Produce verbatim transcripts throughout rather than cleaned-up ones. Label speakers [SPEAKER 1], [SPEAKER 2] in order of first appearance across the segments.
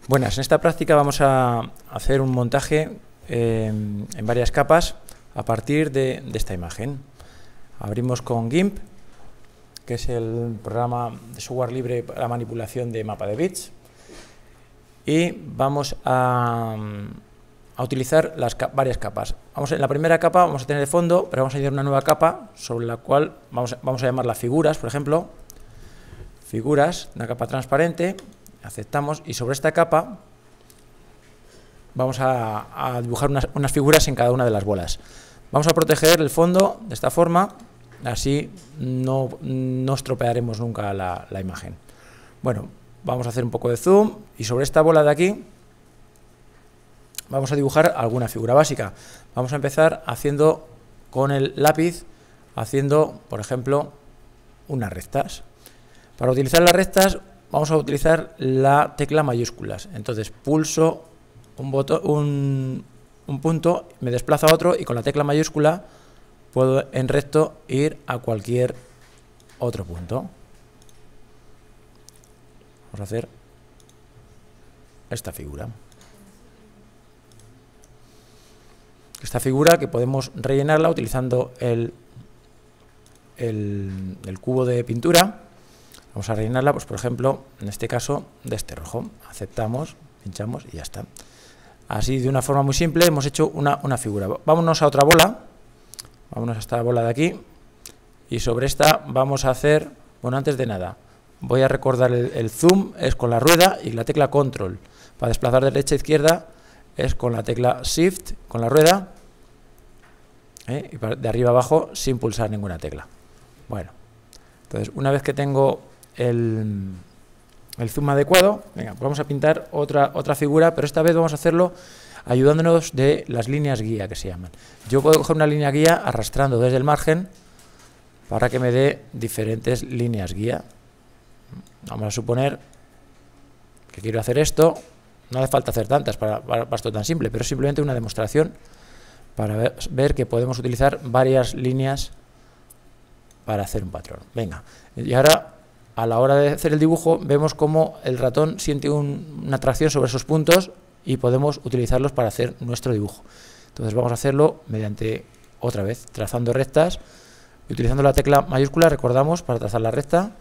[SPEAKER 1] Buenas, en esta práctica vamos a hacer un montaje eh, en varias capas a partir de, de esta imagen. Abrimos con GIMP, que es el programa de software libre para la manipulación de mapa de bits, y vamos a, a utilizar las varias capas. Vamos, en la primera capa vamos a tener el fondo, pero vamos a añadir una nueva capa sobre la cual vamos, vamos a llamarla figuras, por ejemplo. Figuras, una capa transparente, aceptamos, y sobre esta capa vamos a, a dibujar unas, unas figuras en cada una de las bolas. Vamos a proteger el fondo de esta forma, así no, no estropearemos nunca la, la imagen. Bueno, vamos a hacer un poco de zoom y sobre esta bola de aquí vamos a dibujar alguna figura básica. Vamos a empezar haciendo con el lápiz, haciendo, por ejemplo, unas rectas. Para utilizar las rectas vamos a utilizar la tecla mayúsculas. Entonces pulso un, botón, un, un punto, me desplazo a otro y con la tecla mayúscula puedo en recto ir a cualquier otro punto. Vamos a hacer esta figura. Esta figura que podemos rellenarla utilizando el, el, el cubo de pintura. Vamos a rellenarla, pues por ejemplo, en este caso, de este rojo. Aceptamos, pinchamos y ya está. Así, de una forma muy simple, hemos hecho una, una figura. Vámonos a otra bola. Vámonos a esta bola de aquí. Y sobre esta vamos a hacer, bueno, antes de nada, voy a recordar el, el zoom, es con la rueda y la tecla control. Para desplazar de derecha a izquierda es con la tecla shift, con la rueda, ¿eh? Y de arriba a abajo sin pulsar ninguna tecla. Bueno, entonces una vez que tengo el, el zoom adecuado, venga, pues vamos a pintar otra, otra figura, pero esta vez vamos a hacerlo ayudándonos de las líneas guía que se llaman. Yo puedo coger una línea guía arrastrando desde el margen para que me dé diferentes líneas guía. Vamos a suponer que quiero hacer esto. No hace falta hacer tantas para, para, para esto tan simple, pero es simplemente una demostración para ver, ver que podemos utilizar varias líneas para hacer un patrón. Venga, y ahora a la hora de hacer el dibujo vemos cómo el ratón siente un, una atracción sobre esos puntos y podemos utilizarlos para hacer nuestro dibujo. Entonces vamos a hacerlo mediante, otra vez, trazando rectas y utilizando la tecla mayúscula, recordamos, para trazar la recta.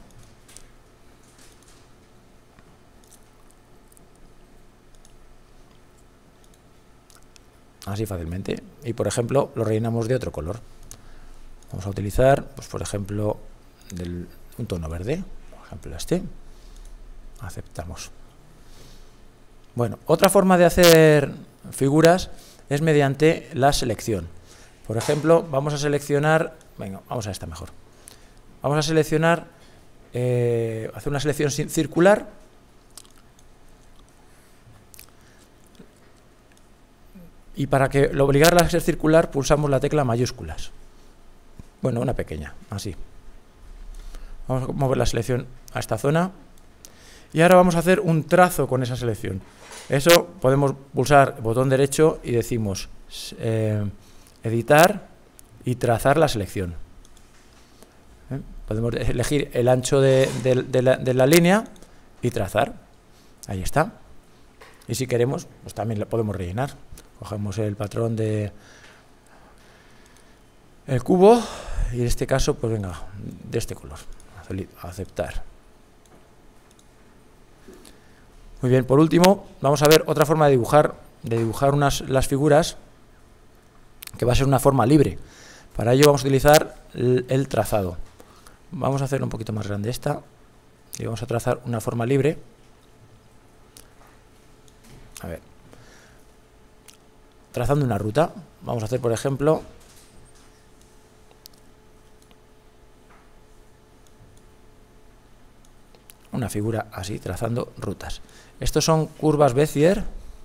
[SPEAKER 1] Así fácilmente. Y por ejemplo lo rellenamos de otro color. Vamos a utilizar, pues por ejemplo, del, un tono verde, por ejemplo este. Aceptamos. Bueno, otra forma de hacer figuras es mediante la selección. Por ejemplo, vamos a seleccionar, venga, vamos a esta mejor. Vamos a seleccionar, eh, hacer una selección circular. Y para que lo obligarla a ser circular, pulsamos la tecla mayúsculas. Bueno, una pequeña, así. Vamos a mover la selección a esta zona. Y ahora vamos a hacer un trazo con esa selección. Eso podemos pulsar el botón derecho y decimos eh, editar y trazar la selección. ¿Eh? Podemos elegir el ancho de, de, de, la, de la línea y trazar. Ahí está. Y si queremos, pues también la podemos rellenar. Cogemos el patrón de el cubo y en este caso, pues venga, de este color. Aceptar. Muy bien, por último, vamos a ver otra forma de dibujar, de dibujar unas, las figuras, que va a ser una forma libre. Para ello vamos a utilizar el, el trazado. Vamos a hacer un poquito más grande esta y vamos a trazar una forma libre. A ver. Trazando una ruta, vamos a hacer, por ejemplo, una figura así, trazando rutas. Estos son curvas Bézier,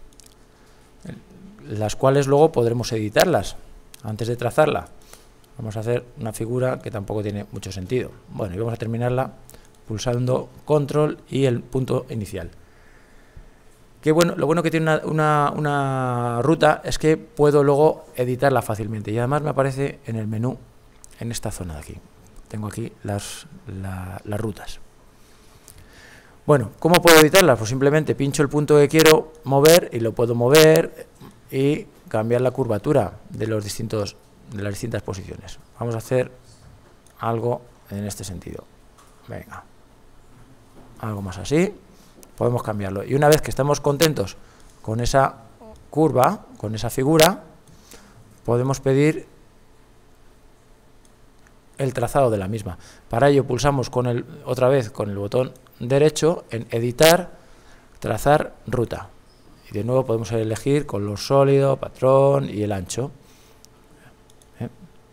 [SPEAKER 1] las cuales luego podremos editarlas antes de trazarla. Vamos a hacer una figura que tampoco tiene mucho sentido. Bueno, y vamos a terminarla pulsando control y el punto inicial. Que bueno, lo bueno que tiene una, una, una ruta es que puedo luego editarla fácilmente y además me aparece en el menú, en esta zona de aquí. Tengo aquí las, la, las rutas. Bueno, ¿cómo puedo editarlas? Pues simplemente pincho el punto que quiero mover y lo puedo mover y cambiar la curvatura de los distintos de las distintas posiciones. Vamos a hacer algo en este sentido. Venga, algo más así. Podemos cambiarlo. Y una vez que estamos contentos con esa curva, con esa figura, podemos pedir el trazado de la misma. Para ello pulsamos con el, otra vez con el botón derecho en editar, trazar ruta. Y de nuevo podemos elegir color sólido, patrón y el ancho. ¿Eh?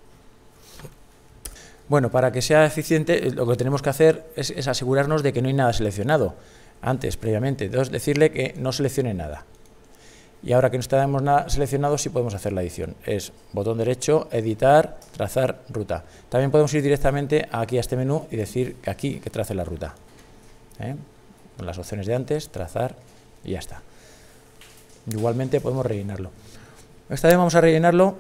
[SPEAKER 1] Bueno, para que sea eficiente, lo que tenemos que hacer es, es asegurarnos de que no hay nada seleccionado. Antes, previamente, entonces decirle que no seleccione nada. Y ahora que no tenemos nada seleccionado, sí podemos hacer la edición. Es botón derecho, editar, trazar ruta. También podemos ir directamente aquí a este menú y decir que aquí que trace la ruta. ¿Eh? Con las opciones de antes, trazar y ya está. Igualmente podemos rellenarlo. Esta vez vamos a rellenarlo,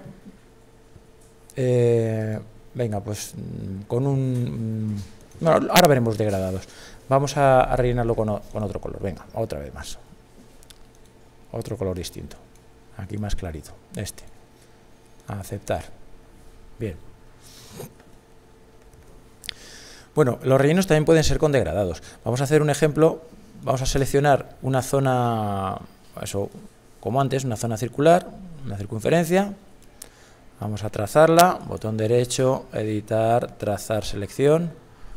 [SPEAKER 1] eh, venga, pues con un... Bueno, ahora veremos degradados. Vamos a, a rellenarlo con, o, con otro color. Venga, otra vez más. Otro color distinto. Aquí más clarito. Este. A aceptar. Bien. Bueno, los rellenos también pueden ser con degradados. Vamos a hacer un ejemplo. Vamos a seleccionar una zona, eso, como antes, una zona circular, una circunferencia. Vamos a trazarla. Botón derecho, editar, trazar, selección.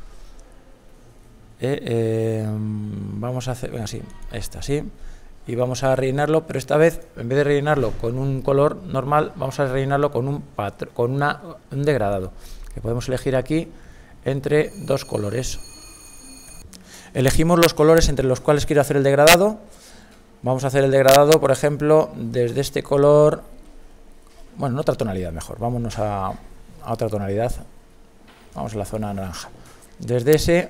[SPEAKER 1] Eh, eh, vamos a hacer, venga, sí, esta, sí. Y vamos a rellenarlo, pero esta vez, en vez de rellenarlo con un color normal, vamos a rellenarlo con un patrón, con una, un degradado, que podemos elegir aquí entre dos colores. Elegimos los colores entre los cuales quiero hacer el degradado. Vamos a hacer el degradado, por ejemplo, desde este color, bueno, en otra tonalidad mejor, vámonos a, a otra tonalidad, vamos a la zona naranja. Desde ese,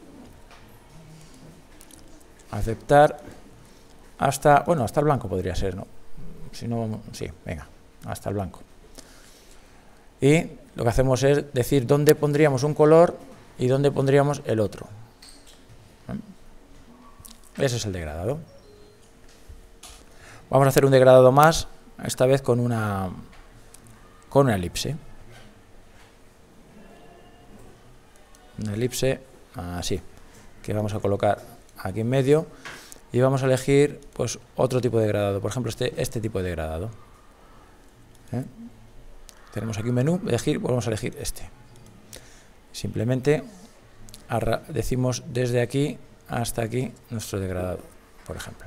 [SPEAKER 1] aceptar, hasta, bueno, hasta el blanco podría ser, ¿no? Si no, sí, venga, hasta el blanco. Y lo que hacemos es decir dónde pondríamos un color y dónde pondríamos el otro. Ese es el degradado. Vamos a hacer un degradado más, esta vez con una, con una elipse. Una elipse, así, que vamos a colocar aquí en medio. Y vamos a elegir pues otro tipo de degradado, por ejemplo este, este tipo de degradado. ¿Eh? Tenemos aquí un menú, elegir, vamos a elegir este. Simplemente decimos desde aquí hasta aquí nuestro degradado, por ejemplo.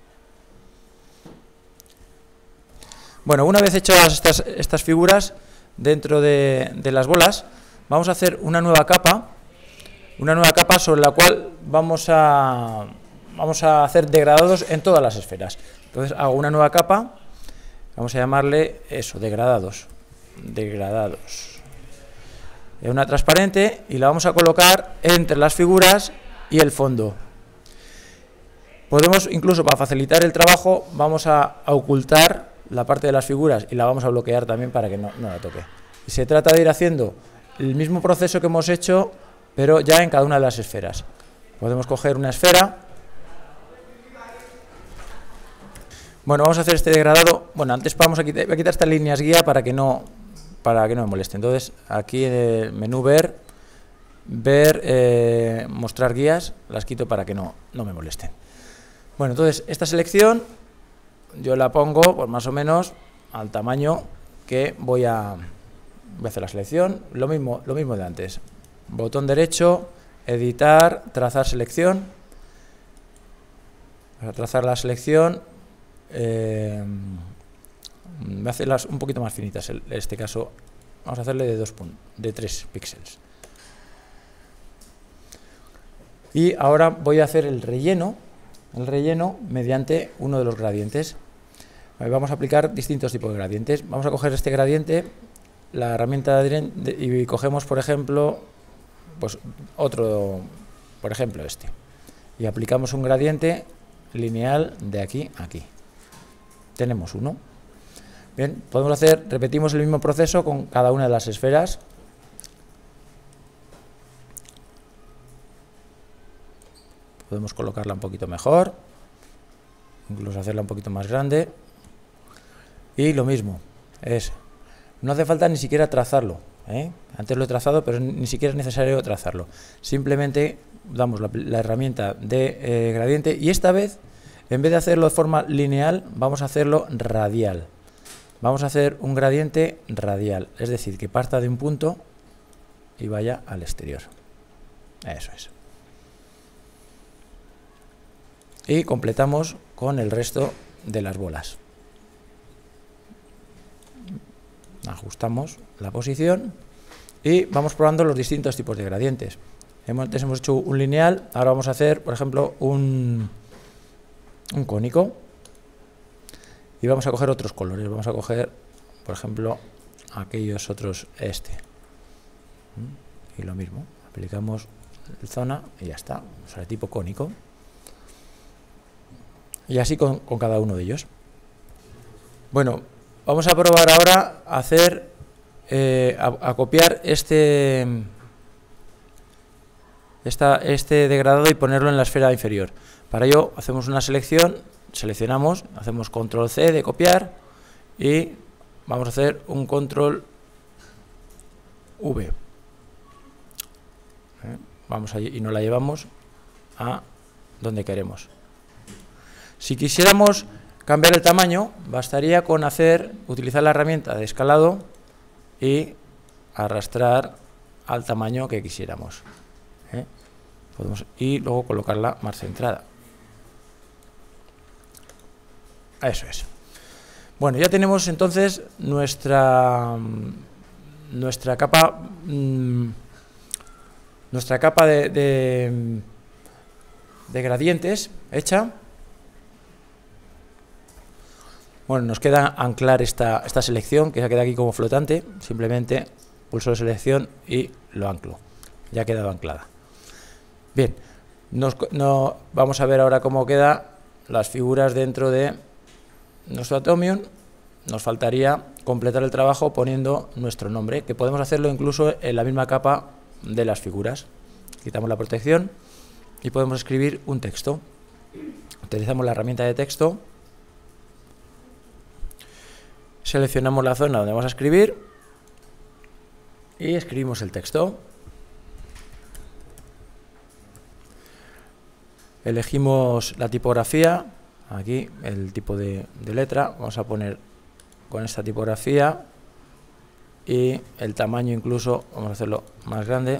[SPEAKER 1] Bueno, una vez hechas estas, estas figuras dentro de, de las bolas, vamos a hacer una nueva capa, una nueva capa sobre la cual vamos a... Vamos a hacer degradados en todas las esferas. Entonces hago una nueva capa, vamos a llamarle eso, degradados. Degradados. Es una transparente y la vamos a colocar entre las figuras y el fondo. Podemos, incluso para facilitar el trabajo, vamos a, a ocultar la parte de las figuras y la vamos a bloquear también para que no, no la toque. Y se trata de ir haciendo el mismo proceso que hemos hecho, pero ya en cada una de las esferas. Podemos coger una esfera. Bueno, vamos a hacer este degradado. Bueno, antes vamos a quitar, voy a quitar estas líneas guía para que no para que no me moleste. Entonces, aquí en el menú ver, ver, eh, mostrar guías, las quito para que no, no me molesten. Bueno, entonces, esta selección yo la pongo, pues más o menos, al tamaño que voy a, voy a hacer la selección. Lo mismo, lo mismo de antes. Botón derecho, editar, trazar selección. Para trazar la selección, Eh, voy a hacerlas un poquito más finitas. En este caso vamos a hacerle de dos puntos, de tres píxeles. Y ahora voy a hacer el relleno, el relleno mediante uno de los gradientes. Vamos a aplicar distintos tipos de gradientes. Vamos a coger este gradiente, la herramienta de, de, y cogemos, por ejemplo, pues otro, por ejemplo este, y aplicamos un gradiente lineal de aquí a aquí. Tenemos uno. Bien, podemos hacer, repetimos el mismo proceso con cada una de las esferas. Podemos colocarla un poquito mejor, incluso hacerla un poquito más grande. Y lo mismo, es, no hace falta ni siquiera trazarlo, ¿eh? Antes lo he trazado, pero ni siquiera es necesario trazarlo. Simplemente damos la, la herramienta de eh, gradiente y esta vez, en vez de hacerlo de forma lineal, vamos a hacerlo radial. Vamos a hacer un gradiente radial, es decir, que parta de un punto y vaya al exterior. Eso es. Y completamos con el resto de las bolas. Ajustamos la posición y vamos probando los distintos tipos de gradientes. Hemos, antes hemos hecho un lineal, ahora vamos a hacer, por ejemplo, un, un cónico. Y vamos a coger otros colores. Vamos a coger, por ejemplo, aquellos otros, este. Y lo mismo, aplicamos zona y ya está. O sea, de tipo cónico. Y así con, con cada uno de ellos. Bueno, vamos a probar ahora a hacer, eh, a, a copiar este, esta, este degradado y ponerlo en la esfera inferior. Para ello hacemos una selección, seleccionamos, hacemos control ce de copiar y vamos a hacer un control ve. ¿Eh? Vamos allí y nos la llevamos a donde queremos. Si quisiéramos cambiar el tamaño, bastaría con hacer, utilizar la herramienta de escalado y arrastrar al tamaño que quisiéramos. ¿Eh? Podemos, y luego colocarla más centrada. Eso es. Bueno, ya tenemos entonces nuestra nuestra capa mmm, nuestra capa de, de, de gradientes hecha. Bueno, nos queda anclar esta, esta selección, que se queda aquí como flotante. Simplemente pulso de selección y lo anclo. Ya ha quedado anclada. Bien, nos, no, vamos a ver ahora cómo quedan las figuras dentro de nuestro Atomium. Nos faltaría completar el trabajo poniendo nuestro nombre, que podemos hacerlo incluso en la misma capa de las figuras. Quitamos la protección y podemos escribir un texto. Utilizamos la herramienta de texto. Seleccionamos la zona donde vamos a escribir y escribimos el texto. Elegimos la tipografía, aquí el tipo de, de letra, vamos a poner con esta tipografía y el tamaño incluso, vamos a hacerlo más grande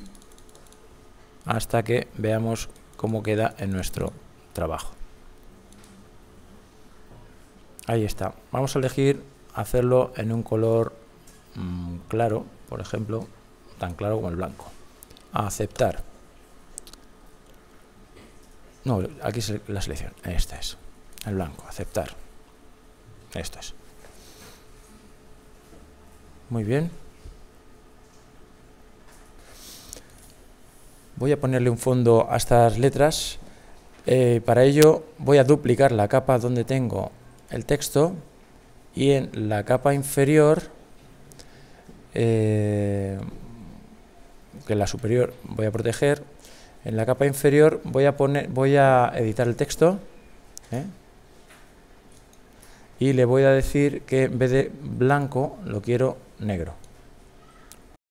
[SPEAKER 1] hasta que veamos cómo queda en nuestro trabajo. Ahí está. Vamos a elegir hacerlo en un color mmm, claro, por ejemplo, tan claro como el blanco. A aceptar. No, aquí es la selección. Esta es. El blanco. Aceptar. Esto es. Muy bien. Voy a ponerle un fondo a estas letras. Eh, para ello voy a duplicar la capa donde tengo el texto y en la capa inferior, eh, que en la superior voy a proteger, en la capa inferior voy a poner, voy a editar el texto, ¿eh? Y le voy a decir que en vez de blanco lo quiero negro.